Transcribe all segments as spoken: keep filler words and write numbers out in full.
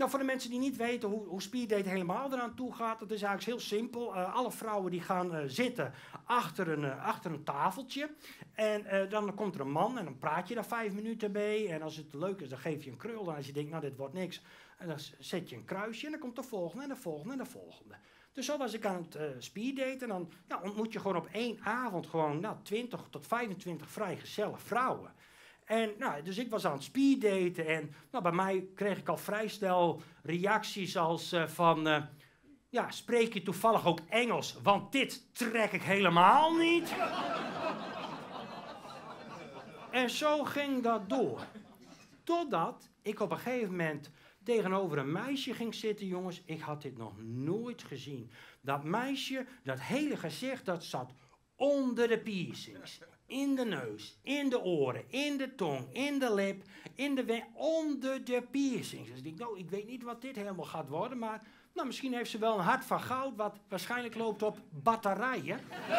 Nou, voor de mensen die niet weten hoe, hoe speeddate helemaal eraan toe gaat, dat is eigenlijk heel simpel. Uh, alle vrouwen die gaan uh, zitten achter een, uh, achter een tafeltje. En uh, dan komt er een man en dan praat je daar vijf minuten mee. En als het leuk is, dan geef je een krul. En als je denkt, nou, dit wordt niks, en dan zet je een kruisje en dan komt de volgende en de volgende en de volgende. Dus zo was ik aan het uh, speeddaten. En dan ja, ontmoet je gewoon op één avond gewoon nou, twintig tot vijfentwintig vrijgezelle vrouwen. En, nou, dus ik was aan het speeddaten en nou, bij mij kreeg ik al vrij snel reacties als uh, van... Uh, ja, spreek je toevallig ook Engels? Want dit trek ik helemaal niet. En zo ging dat door. Totdat ik op een gegeven moment tegenover een meisje ging zitten, jongens. Ik had dit nog nooit gezien. Dat meisje, dat hele gezicht, dat zat onder de piercings. In de neus, in de oren, in de tong, in de lip, in de wang, onder de piercings. Dus ik denk, nou, ik weet niet wat dit helemaal gaat worden, maar nou, misschien heeft ze wel een hart van goud, wat waarschijnlijk loopt op batterijen.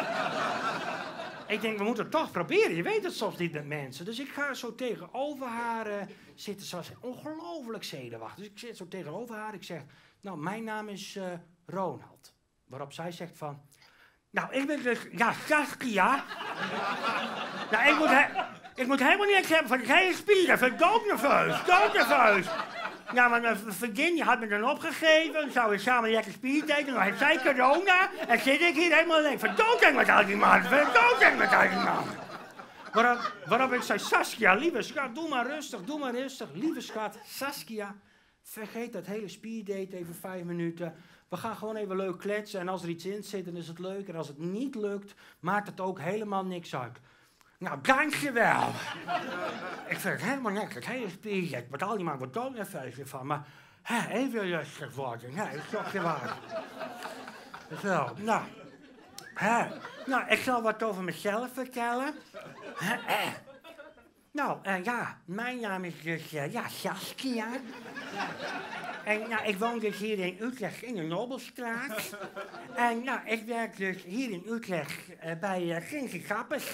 Ik denk, we moeten het toch proberen. Je weet het soms niet met mensen. Dus ik ga zo tegenover haar uh, zitten. Ze was ongelooflijk zenuwachtig. Dus ik zit zo tegenover haar. Ik zeg, nou, mijn naam is uh, Ronald. Waarop zij zegt van... Nou, ik ben dus... Ja, Saskia. Nou, ik moet, he, ik moet helemaal niks hebben van die hele spieren. Ik ben doodnerveus. Doodnerveus. Ja, maar mijn vriendin had me dan opgegeven. Dan zouden we samen lekker speeddaten. Dan heeft zij corona. En zit ik hier helemaal alleen. Verdoodeng met al die man. Verdoodeng met al die man. Waarop, waarop ik zei, Saskia, lieve schat, doe maar rustig, doe maar rustig. Lieve schat, Saskia, vergeet dat hele speeddate even vijf minuten. We gaan gewoon even leuk kletsen. En als er iets in zit, dan is het leuk. En als het niet lukt, maakt het ook helemaal niks uit. Nou, dankjewel. Ik vind het helemaal lekker, het hele speeddate. Met al die man wordt dood nerveus van. Maar hè, even rustig worden. Nee, dat is toch waar. Zo, nou. Hè. Nou, ik zal wat over mezelf vertellen. Hè, eh. Nou, uh, ja, mijn naam is dus, uh, ja, Saskia. En nou, ik woon dus hier in Utrecht in de Nobelstraat. En nou, ik werk dus hier in Utrecht uh, bij uh, Ginkie Gappers.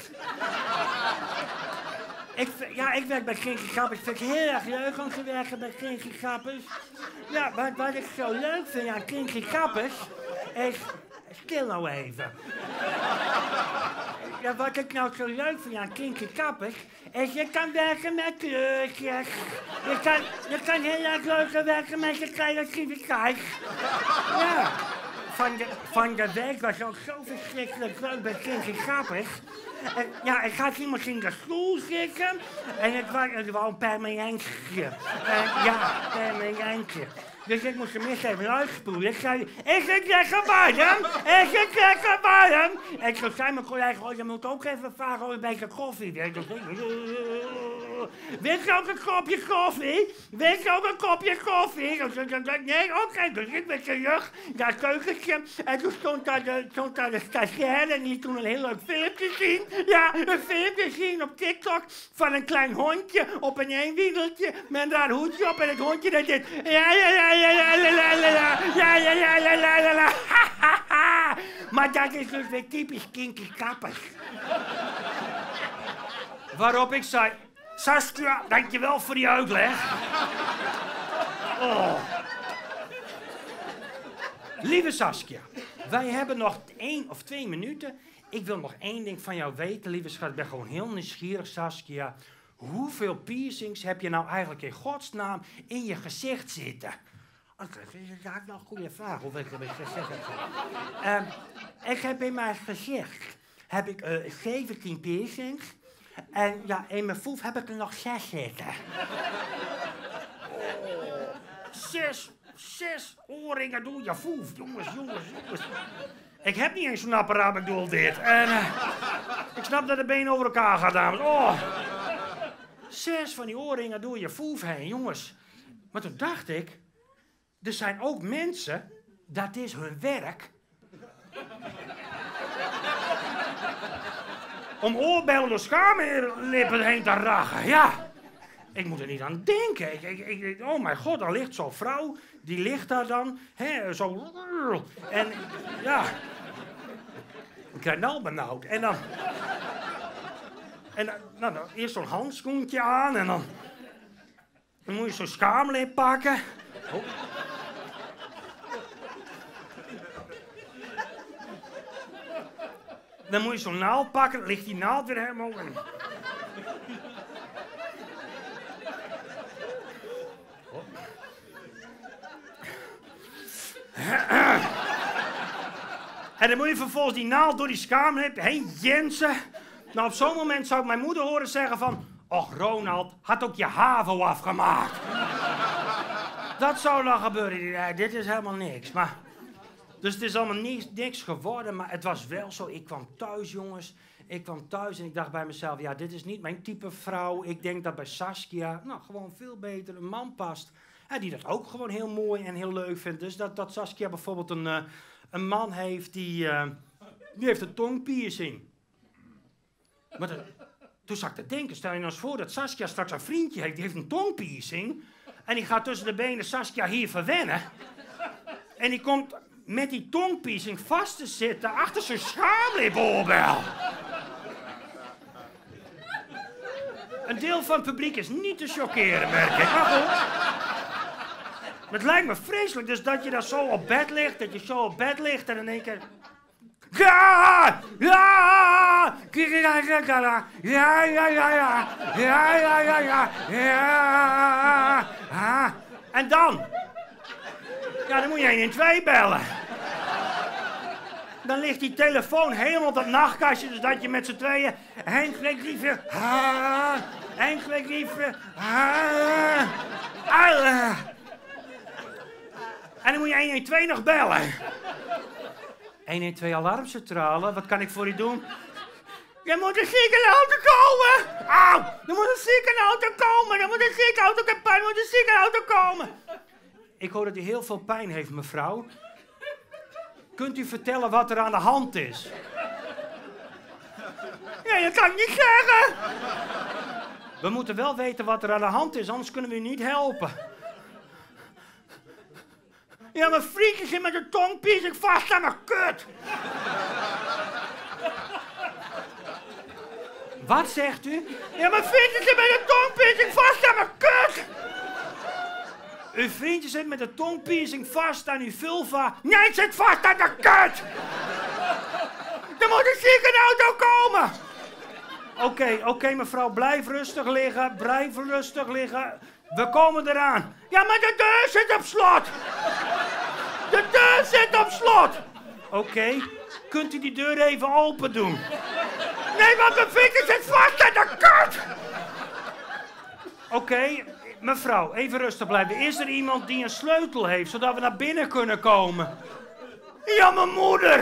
Ik, ja, ik werk bij Ginkie Gappers. Ik vind het heel erg leuk om te werken bij Ginkie Gappers. Ja, wat, wat ik zo leuk vind aan Ginkie Gappers is... Stil nou even. Ja, wat ik nou zo leuk vind aan Ginkie Gappers is je kan werken met kleurtjes. Je kan, je kan heel erg leuk werken met je creativiteit. Ja. Van de, van de week was ook zo verschrikkelijk leuk bij Ginkie Gappers. En, ja, ik had iemand in de stoel zitten en het was, het was een permanentje. Uh, ja, permanentje. Dus ik moest hem eerst even uitspoelen. Ik zei, is het lekker warm? Is het lekker warm? En toen zei mijn collega, oh, je moet ook even vragen of een beetje koffie. Weet je ook een kopje koffie? Weet je ook een kopje koffie? Nee, oké. Okay. Dus ik met zijn rug naar het keukentje. En toen stond daar de, stond daar de stagiaire en die toen een heel leuk filmpje zien. Ja, een filmpje zien op TikTok van een klein hondje op een eenwiegeltje met een raar hoedje op en het hondje dat dit... Ja, ja, ja. Ja, ja, ja, ja, ja, ja, ja, ja, ja, ja, ja. Maar dat is dus weer typisch Ginkie Gappers. Waarop ik zei, Saskia, dankjewel voor die uitleg. Oh. Lieve Saskia, wij hebben nog één of twee minuten. Ik wil nog één ding van jou weten, lieve schat. Ik ben gewoon heel nieuwsgierig, Saskia. Hoeveel piercings heb je nou eigenlijk in godsnaam in je gezicht zitten? Dat is inderdaad wel een goede vraag, hoeveel ik in mijn gezicht heb zitten. Um, ik heb in mijn gezicht heb ik, uh, zeventien piercings. En ja, in mijn voet heb ik er nog zes zitten. Oh, zes, zes oorringen door je voet. Jongens, jongens, jongens. Ik heb niet eens zo'n apparaat, ik bedoel dit. En uh, ik snap dat de benen over elkaar gaan, dames. Oh. Zes van die oorringen door je voet heen, jongens. Maar toen dacht ik, er zijn ook mensen, dat is hun werk. Om oorbellen door schaamlippen heen te rachen, ja. Ik moet er niet aan denken. Ik, ik, ik, oh mijn god, daar ligt zo'n vrouw, die ligt daar dan, hè, zo... En ja, ik krijg nou benauwd. En dan... En dan, nou, dan eerst zo'n handschoentje aan en dan, dan moet je zo'n schaamlip pakken. Oh. Dan moet je zo'n naald pakken, dan ligt die naald weer helemaal in. Oh. En dan moet je vervolgens die naald door die schaam heen jensen. Nou, op zo'n moment zou ik mijn moeder horen zeggen van... Och, Ronald, had ook je HAVO afgemaakt. Dat zou dan gebeuren. Nee, dit is helemaal niks. Maar, dus het is allemaal niks, niks geworden, maar het was wel zo. Ik kwam thuis, jongens. Ik kwam thuis en ik dacht bij mezelf... Ja, dit is niet mijn type vrouw. Ik denk dat bij Saskia, nou, gewoon veel beter een man past. En die dat ook gewoon heel mooi en heel leuk vindt. Dus dat, dat Saskia bijvoorbeeld een, uh, een man heeft die... Uh, die heeft een tongpiercing. Maar dat, toen zat ik te denken, stel je nou eens voor dat Saskia straks een vriendje heeft, die heeft een tongpiercing. En die gaat tussen de benen Saskia hier verwennen. En die komt met die tongpiercing vast te zitten achter zijn schaamlipoorbel. Een deel van het publiek is niet te chockeren, merk ik. Maar goed. Het lijkt me vreselijk, dus dat je daar zo op bed ligt, dat je zo op bed ligt en in één keer... Ja! Ja! Ja, ja, ja, ja, ja, ja, ja, ja, ja, ja. En dan? Ja, dan moet je één een twee bellen. Dan ligt die telefoon helemaal op dat nachtkastje, dus dat je met z'n tweeën... Henk, Henk, lieve... Henk, lieve... En dan moet je één een twee nog bellen. één een twee alarmcentrale, wat kan ik voor u doen? Er moet een ziekenauto komen! Auw! Er moet een ziekenauto komen! Er moet een ziekenauto, ik heb pijn, er moet een ziekenauto komen! Ik hoor dat u heel veel pijn heeft, mevrouw. Kunt u vertellen wat er aan de hand is? Ja, dat kan ik niet zeggen! We moeten wel weten wat er aan de hand is, anders kunnen we u niet helpen. Ja, mijn vriendje zit met een tongpiercing vast aan mijn kut. Wat zegt u? Ja, mijn vriendje zit met een tongpiercing vast aan mijn kut. Uw vriendje zit met een tongpiercing vast aan uw vulva. Nee, het zit vast aan de kut. Er moet een ziekenauto komen. Oké, okay, oké okay, mevrouw, blijf rustig liggen. Blijf rustig liggen. We komen eraan. Ja, maar de deur zit op slot. De deur zit op slot. Oké, okay. Kunt u die deur even open doen? Nee, want mijn vinger zit vast aan de kut. Oké, okay. Mevrouw, even rustig blijven. Is er iemand die een sleutel heeft, zodat we naar binnen kunnen komen? Ja, mijn moeder.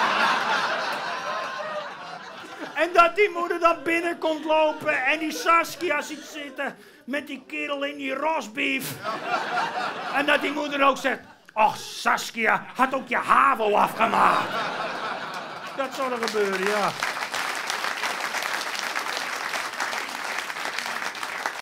En dat die moeder dan binnen komt lopen en die Saskia ziet zitten met die kerel in die rosbief. En dat die moeder ook zegt, ach, Saskia had ook je HAVO afgemaakt. Dat zou er gebeuren, ja.